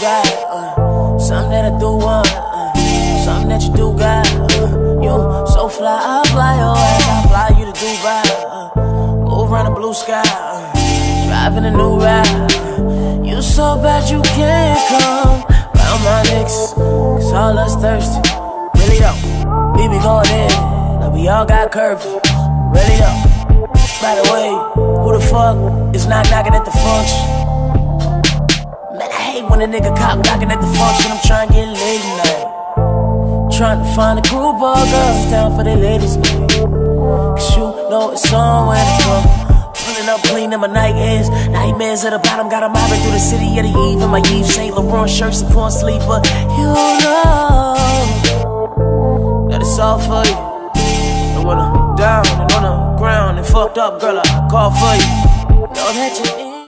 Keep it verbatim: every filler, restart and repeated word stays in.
got, uh, something that I do want, uh, something that you do got. Uh, you so fly, I fly your ass, I fly you to Dubai. Uh, move around the blue sky, uh, driving a new ride. Uh, you so bad you can't come round my niggas, cause all us thirsty. Really though, we be going in, like we all got curves. Really though. By the way, who the fuck is not knocking at the function? Man, I hate when a nigga cop knocking at the function. I'm trying to get laid tonight, trying to find a group of girls down for their ladies night. Cause you know it's on when it come. Pulling up clean in my night ends. Nightmares at the bottom, got a mobbing through the city of the eve. And my Yves Saint Laurent shirts and porn sleeper. You know that it's all for you. And when I'm down and on the ground and fucked up, girl, I call for you. Know that you